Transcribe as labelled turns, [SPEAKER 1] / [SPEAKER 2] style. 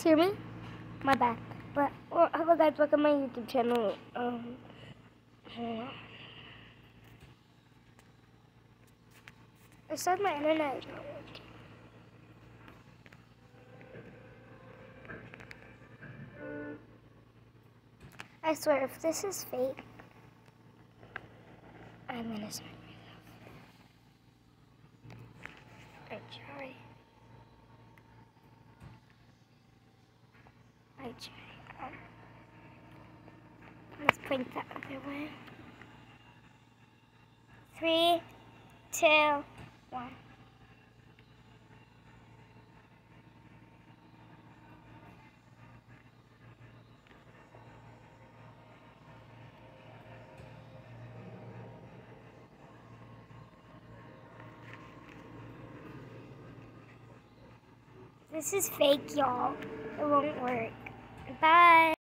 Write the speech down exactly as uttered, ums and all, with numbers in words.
[SPEAKER 1] hear me? My bad. But well, hello guys, welcome to my YouTube channel. Um, it said my internet is not working. I swear, if this is fake, I'm gonna smack myself. I try. I try. Um, let's point that other way. Three, two, one. This is fake, y'all. It won't work. Bye.